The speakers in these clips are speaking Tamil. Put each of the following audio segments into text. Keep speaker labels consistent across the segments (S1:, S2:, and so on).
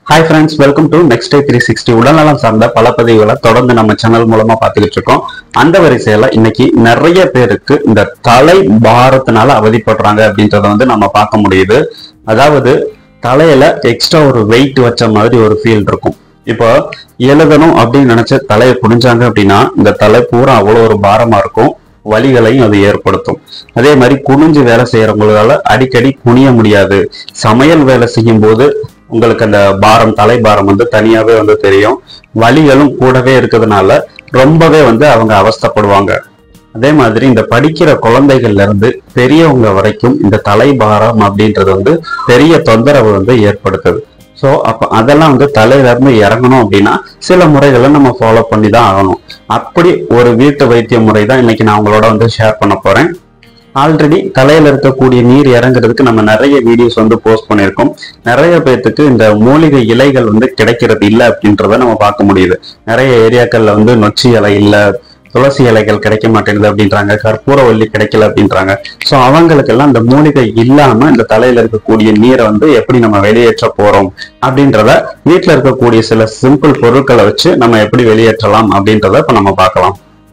S1: Hi friends, welcome to Next Day 360. உடல்நலம் சார்ந்த பல பதிவுகளை தொடர்ந்து நம்ம சேனல் மூலமா பார்த்துக்கிட்டு இருக்கோம். அந்த வரிசையில இன்னைக்கு நிறைய பேருக்கு இந்த தலை பாரத்தினால அவதிப்படுறாங்க அப்படின்றத நம்ம பார்க்க முடியுது. அதாவது தலையில எக்ஸ்ட்ரா ஒரு வெயிட் வச்ச மாதிரி ஒரு ஃபீல் இருக்கும். இப்போ எழுதணும் அப்படின்னு நினைச்ச தலையை குனிஞ்சாங்க அப்படின்னா இந்த தலை பூரா அவ்வளோ ஒரு பாரமா இருக்கும். வலிகளையும் அது ஏற்படுத்தும். அதே மாதிரி குனிஞ்சு வேலை செய்யறவங்களால அடிக்கடி குனிய முடியாது. சமையல் வேலை செய்யும் போது உங்களுக்கு அந்த பாரம், தலை பாரம் தனியாவே தெரியும். வலிகளும் கூடவே இருக்கிறதுனால ரொம்பவே அவங்க அவஸ்தைப்படுவாங்க. அதே மாதிரி இந்த படிக்கிற குழந்தைகள்ல இருந்து பெரியவங்க வரைக்கும் இந்த தலை பாரம் அப்படின்றது பெரிய தொந்தரவு ஏற்படுத்துது. ஸோ அப்போ அதெல்லாம் தலையில இருந்து இறங்கணும் அப்படின்னா சில முறைகளை நம்ம ஃபாலோ பண்ணி தான் ஆகணும். அப்படி ஒரு வீட்டு வைத்திய முறை தான் இன்னைக்கு நான் உங்களோட ஷேர் பண்ண போறேன். ஆல்ரெடி தலையில இருக்கக்கூடிய நீர் இறங்குறதுக்கு நம்ம நிறைய வீடியோஸ் போஸ்ட் பண்ணியிருக்கோம். நிறைய பேர்த்துக்கு இந்த மூலிகை இலைகள் கிடைக்கிறது இல்லை அப்படின்றத நம்ம பார்க்க முடியுது. நிறைய ஏரியாக்கள்ல நொச்சி இலை இல்லை, துளசி இலைகள் கிடைக்க மாட்டேங்குது அப்படின்றாங்க, கற்பூரவல்லி கிடைக்கல அப்படின்றாங்க. ஸோ அவங்களுக்கெல்லாம் இந்த மூலிகை இல்லாம இந்த தலையில இருக்கக்கூடிய நீரை எப்படி நம்ம வெளியேற்ற போறோம் அப்படின்றத வீட்டுல இருக்கக்கூடிய சில சிம்பிள் பொருட்களை வச்சு நம்ம எப்படி வெளியேற்றலாம் அப்படின்றத இப்ப நம்ம பார்க்கலாம்.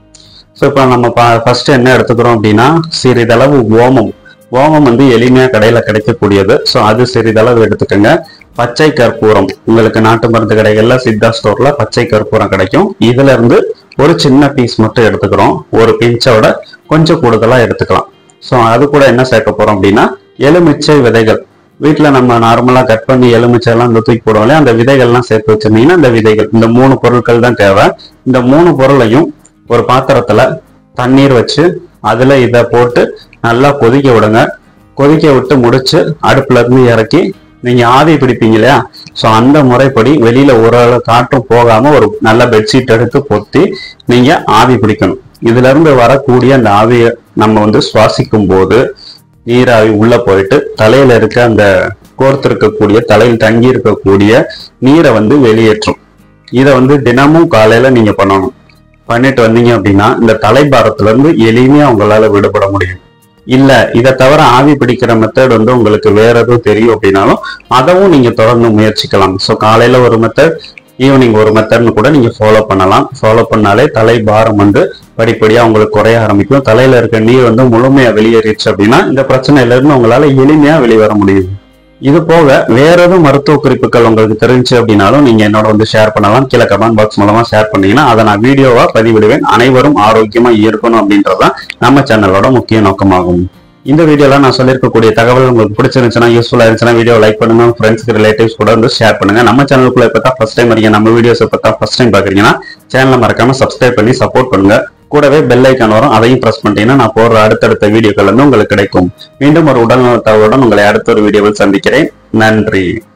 S1: ஸோ இப்போ நம்ம ஃபர்ஸ்ட் என்ன எடுத்துக்கிறோம் அப்படின்னா சிறிதளவு ஓமம். ஓமம் எளிமையா கடையில கிடைக்கக்கூடியது. ஸோ அது சிறிதளவு எடுத்துக்கோங்க. பச்சை கற்பூரம், உங்களுக்கு நாட்டு மருந்து கடைகள்ல சித்தா ஸ்டோர்ல பச்சை கற்பூரம் கிடைக்கும். இதுல இருந்து ஒரு சின்ன பீஸ் மட்டும் எடுத்துக்கிறோம். ஒரு பிஞ்சோட கொஞ்சம் கூடுதலா எடுத்துக்கலாம். ஸோ அது கூட என்ன சேர்க்க போறோம் அப்படின்னா எலுமிச்சை விதைகள். வீட்டுல நம்ம நார்மலா கட் பண்ணி எலுமிச்சை எல்லாம் தூக்கி போடுவோம். அந்த விதைகள்லாம் சேர்த்து வச்சிருந்தீங்கன்னா இந்த விதைகள், இந்த 3 பொருட்கள் தான் தேவை. இந்த 3 பொருளையும் ஒரு பாத்திரத்துல தண்ணீர் வச்சு அதுல இதை போட்டு நல்லா கொதிக்க விடுங்க. கொதிக்க விட்டு முடிச்சு அடுப்புல இருந்து இறக்கி நீங்க ஆவி பிடிப்பீங்க இல்லையா? ஸோ அந்த முறைப்படி வெளியில ஒரு காற்றும் போகாம ஒரு நல்ல பெட்ஷீட் எடுத்து பொத்தி நீங்க ஆவி பிடிக்கணும். இதுல இருந்து வரக்கூடிய அந்த ஆவியை நம்ம சுவாசிக்கும் போது நீராவி உள்ள போயிட்டு தலையில இருக்க அந்த கோர்த்திருக்கக்கூடிய, தலையில் தங்கி இருக்கக்கூடிய நீரை வெளியேற்றும். இதை தினமும் காலையில நீங்க பண்ணணும். பண்ணிட்டு வந்தீங்க அப்படின்னா இந்த தலைபாரத்துல இருந்து எளிமையா உங்களால விடுபட முடியும். இல்ல இதை தவிர ஆவி பிடிக்கிற மெத்தட் உங்களுக்கு வேற எதுவும் தெரியும் அப்படின்னாலும் அதவும் நீங்க தொடர்ந்து முயற்சிக்கலாம். ஸோ காலையில ஒரு மெத்தட், ஈவினிங் ஒரு மெத்தட்னு கூட நீங்க ஃபாலோ பண்ணலாம். ஃபாலோ பண்ணாலே தலை பாரம் படிப்படியா உங்களுக்கு குறைய ஆரம்பிக்கும். தலையில இருக்க நீர் முழுமையா வெளியேறிடுச்சு அப்படின்னா இந்த பிரச்சனையில இருந்து உங்களால எளிமையா வெளிவர முடியும். இது போக வேற எதுவும் மருத்துவ குறிப்புகள் உங்களுக்கு தெரிஞ்சு அப்படின்னாலும் நீங்க என்னோட ஷேர் பண்ணலாம். கீழே கமெண்ட் பாக்ஸ் மூலமா ஷேர் பண்ணீங்கன்னா அதை நான் வீடியோவா பதிவிடுவேன். அனைவரும் ஆரோக்கியமா இருக்கணும் அப்படின்றதான் நம்ம சேனலோட முக்கிய நோக்கமாகும். இந்த வீடியோல நான் சொல்லியிருக்கக்கூடிய தகவல் உங்களுக்கு பிடிச்சிருந்துச்சுன்னா, யூஸ்ஃபுல்லா இருந்துச்சுன்னா வீடியோ லைக் பண்ணுங்க, ஃப்ரெண்ட்ஸ்க்கு ரிலேட்டிவ்ஸ் கூட ஷேர் பண்ணுங்க. நம்ம சேனலுக்குள்ள இப்ப தான் ஃபர்ஸ்ட் டைம் வரீங்க, நம்ம வீடியோஸ் இப்ப தான் ஃபர்ஸ்ட் டைம் பாக்குறீங்கன்னா சேனலை மறக்காம சப்ஸ்கிரைப் பண்ணி சப்போர்ட் பண்ணுங்க. கூடவே பெல் ஐக்கான் வரும், அதையும் பிரஸ் பண்ணிட்டீங்கன்னா நான் போடுற அடுத்தடுத்த வீடியோக்கள் உங்களுக்கு கிடைக்கும். மீண்டும் ஒரு உடல்நல தகவலுடன் உங்களை அடுத்த ஒரு வீடியோவில் சந்திக்கிறேன். நன்றி.